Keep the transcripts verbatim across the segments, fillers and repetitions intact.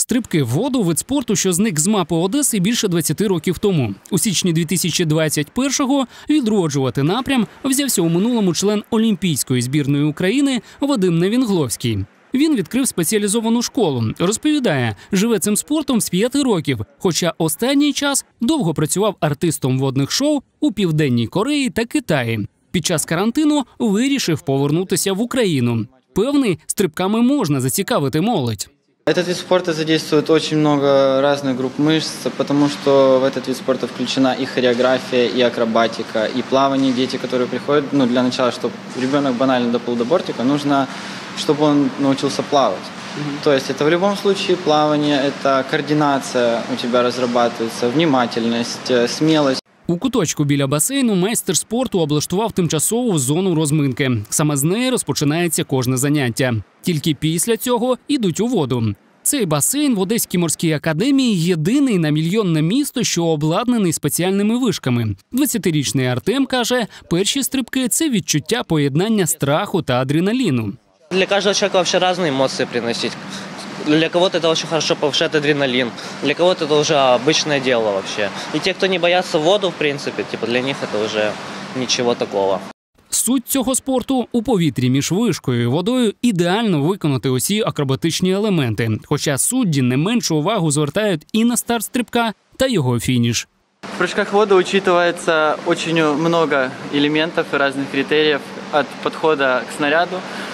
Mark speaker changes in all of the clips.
Speaker 1: Стрибки в воду – вид спорту, що зник з мапи Одеси більше двадцяти років тому. У січні дві тисячі двадцять першого відроджувати напрям взявся у минулому член Олімпійської збірної України Вадим Невінгловський. Він відкрив спеціалізовану школу. Розповідає, живе цим спортом з п'яти років, хоча останній час довго працював артистом водних шоу у Південній Кореї та Китаї. Під час карантину вирішив повернутися в Україну. Певний, стрибками можна зацікавити молодь.
Speaker 2: Этот вид спорта задействует очень много разных групп мышц, потому что в этот вид спорта включена и хореография, и акробатика, и плавание. Дети, которые приходят, ну, для начала, чтобы ребенок банально доплыл до бортика, нужно, чтобы он научился плавать. Mm-hmm. То есть это в любом случае плавание, это координация у тебя разрабатывается, внимательность, смелость.
Speaker 1: У куточку біля басейну майстер спорту облаштував тимчасову зону розминки. Саме з неї розпочинається кожне заняття. Тільки після цього йдуть у воду. Цей басейн в Одеській морській академії єдиний на мільйонне місто, що обладнаний спеціальними вишками. двадцятирічний Артем каже, перші стрибки – це відчуття поєднання страху та адреналіну.
Speaker 3: Для каждого человека вообще разные эмоции приносить. Для кого-то это очень хорошо повышает адреналин, для кого-то это уже обычное дело вообще. И те, кто не боятся воду, в принципе, типа для них это уже ничего такого.
Speaker 1: Суть цього спорту – у повітрі між вишкою і водою ідеально виконати усі акробатичні елементи. Хоча судді не меншу увагу звертають і на старт стрибка та його фініш.
Speaker 2: В прыжках в воду учитывается очень много элементов и разных критериев от подхода к снаряду,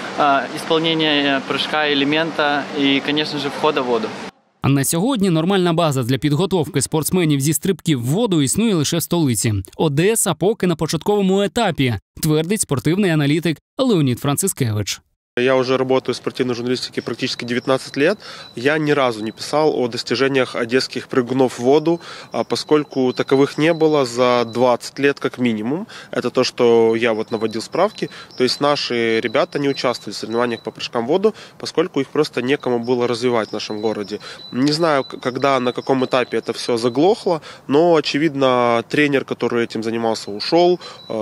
Speaker 2: исполнения прыжка, элемента и, конечно же, входа в воду.
Speaker 1: А на сьогодні нормальна база для підготовки спортсменів зі стрибків в воду існує лише в столиці. Одеса поки на початковому етапі, твердить спортивний аналітик Леонід Францискевич.
Speaker 4: Я уже работаю в спортивной журналистике практически девятнадцать лет. Я ни разу не писал о достижениях одесских прыгунов в воду, поскольку таковых не было за двадцать лет как минимум. Это то, что я вот наводил справки. То есть наши ребята не участвовали в соревнованиях по прыжкам в воду, поскольку их просто некому было развивать в нашем городе. Не знаю, когда, на каком этапе это все заглохло, но, очевидно, тренер, который этим занимался, ушел,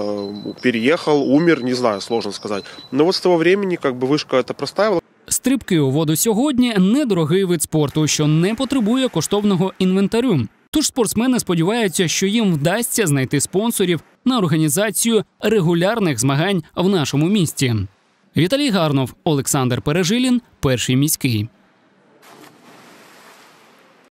Speaker 4: переехал, умер, не знаю, сложно сказать. Но вот с того времени, как бы, вишка це простаїла.
Speaker 1: Стрибки у воду сьогодні – недорогий вид спорту, що не потребує коштовного інвентарю. Тож спортсмени сподіваються, що їм вдасться знайти спонсорів на організацію регулярних змагань в нашому місті. Віталій Гарнов, Олександр Пережилін, Перший міський.